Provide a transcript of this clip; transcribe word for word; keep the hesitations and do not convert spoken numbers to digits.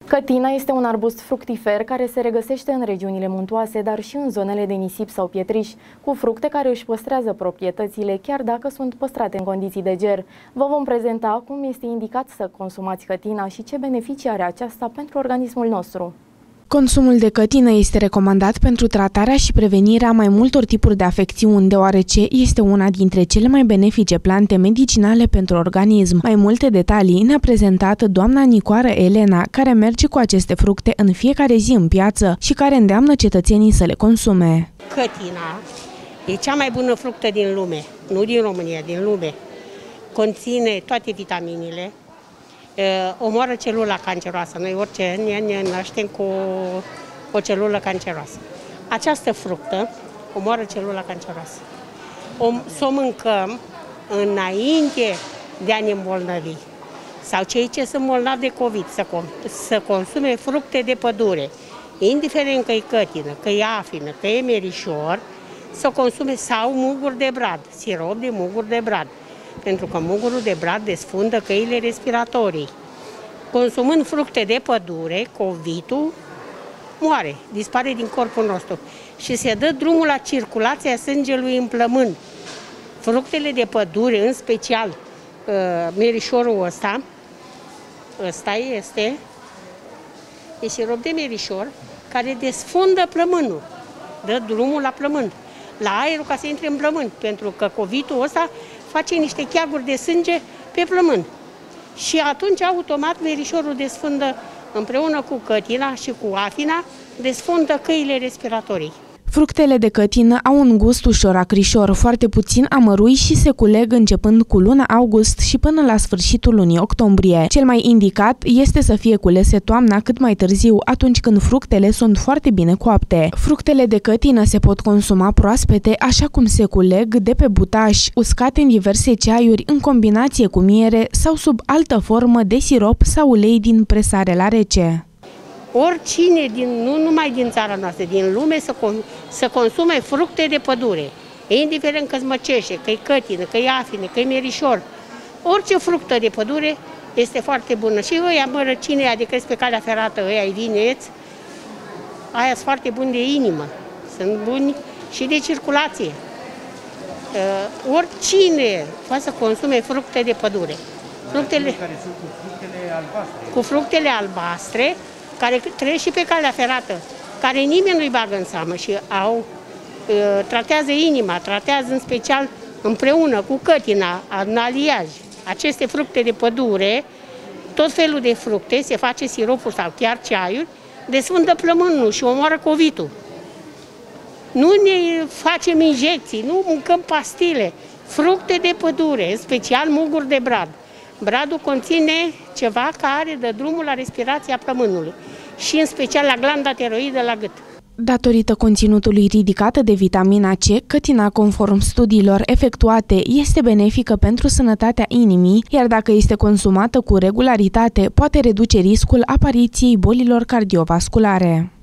Cătina este un arbust fructifer care se regăsește în regiunile muntoase, dar și în zonele de nisip sau pietriș, cu fructe care își păstrează proprietățile, chiar dacă sunt păstrate în condiții de ger. Vă vom prezenta cum este indicat să consumați cătina și ce beneficii are aceasta pentru organismul nostru. Consumul de cătină este recomandat pentru tratarea și prevenirea mai multor tipuri de afecțiuni, deoarece este una dintre cele mai benefice plante medicinale pentru organism. Mai multe detalii ne-a prezentat doamna Nicoară Elena, care merge cu aceste fructe în fiecare zi în piață și care îndeamnă cetățenii să le consume. Cătina e cea mai bună fructă din lume, nu din România, din lume. Conține toate vitaminele. Omoară celula canceroasă. Noi orice ne, ne naștem cu o celulă canceroasă. Această fructă omoară celula canceroasă. O, să o mâncăm înainte de a ne îmbolnăvi. Sau cei ce sunt bolnavi de COVID să, să consume fructe de pădure, indiferent că e cătină, că e afină, că e merișor, să consume sau muguri de brad, sirop de muguri de brad. Pentru că mugurul de brad desfundă căile respiratorii. Consumând fructe de pădure, COVID-ul moare, dispare din corpul nostru și se dă drumul la circulația sângelui în plămân. Fructele de pădure, în special uh, merișorul ăsta, ăsta este, e sirop de merișor care desfundă plămânul, dă drumul la plămân, la aerul ca să intre în plămân, pentru că COVID-ul ăsta face niște cheaguri de sânge pe plămân. Și atunci, automat, merișorul desfundă, împreună cu cătina și cu afina, desfundă căile respiratorii. Fructele de cătină au un gust ușor acrișor, foarte puțin amărui și se culeg începând cu luna august și până la sfârșitul lunii octombrie. Cel mai indicat este să fie culese toamna cât mai târziu, atunci când fructele sunt foarte bine coapte. Fructele de cătină se pot consuma proaspete, așa cum se culeg de pe butaș, uscate în diverse ceaiuri, în combinație cu miere sau sub altă formă de sirop sau ulei din presare la rece. Oricine, din, nu numai din țara noastră, din lume, să, con, să consume fructe de pădure, indiferent că-ți măceșe, că-i cătină, că-i afine, că-i merișor. Orice fructă de pădure este foarte bună. Și ăia mărăcine, adică pe calea ferată, ăia-i vineți, aia sunt foarte buni de inimă, sunt buni și de circulație. Uh, oricine poate să consume fructe de pădure. Fructele, care sunt cu fructele albastre. Cu fructele albastre, care trăiesc și pe calea ferată, care nimeni nu-i bagă în seamă și au, tratează inima, tratează în special împreună cu cătina, în aliaj. Aceste fructe de pădure, tot felul de fructe, se face siropuri sau chiar ceaiuri, desfundă plămânul și omoară COVID-ul. Nu ne facem injecții, nu mâncăm pastile, fructe de pădure, în special muguri de brad. Bradul conține ceva care dă drumul la respirația plămânului și în special la glanda tiroidă la gât. Datorită conținutului ridicat de vitamina C, cătina, conform studiilor efectuate, este benefică pentru sănătatea inimii, iar dacă este consumată cu regularitate, poate reduce riscul apariției bolilor cardiovasculare.